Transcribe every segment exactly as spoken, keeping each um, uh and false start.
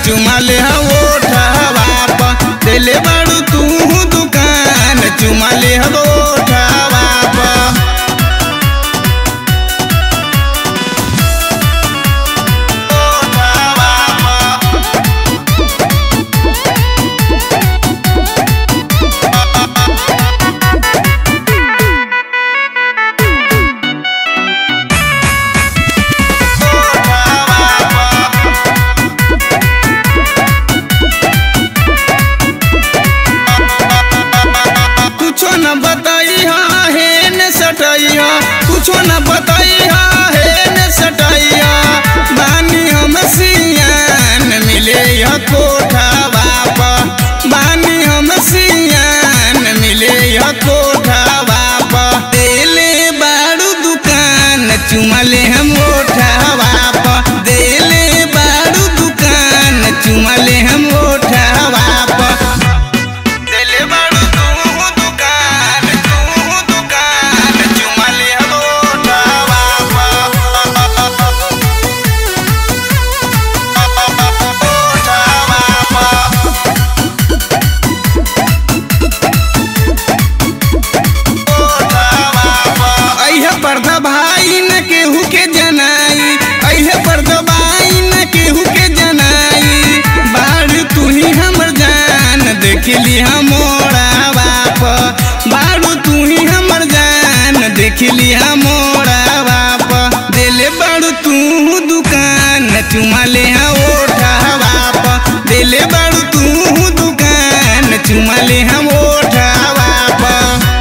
चुमा ले ओठवा प देले बाड़ू तू दुकान चुमा ले ओठवा प कुछो न बताइया है न सटाइया बानी हम सियान मिले यह कोठवा प बानी हम सियान मिले यह कोठवा प देले बाड़ू दुकान चुमा ले हम ओठवा प देले बाड़ू दुकान चुमा ले हम ओठवा प देले बाड़ू तू दुकान तू दुकान चुमा ले पर्दा भाई न केहू के जनाई अहे पर्दा भाई न केहू के जनाई बाड़ू तू ही हमर जान देखली हमोरा बाप बाड़ू तू ही हमर जान देखली हमोरा बाप देले बाड़ू तू दुकान चुमा ले ओठवा प देले बाड़ू तू दुकान चुमा ले हम ओठवा प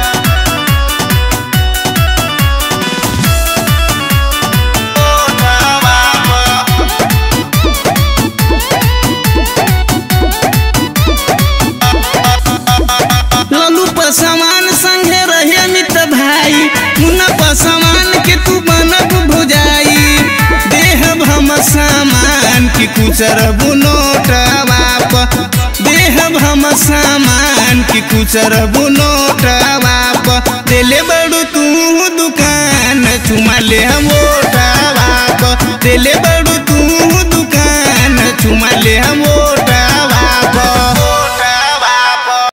समान संगे रहे मित भाई मुन्ना पर समान के तू बनब भुजाई देह हम सामान की कुचर बुनोटवा प देह हम सामान की कुचर बुनोटवा प देले बड़ू तू दुकान चुमा ले हम ओठवा प देले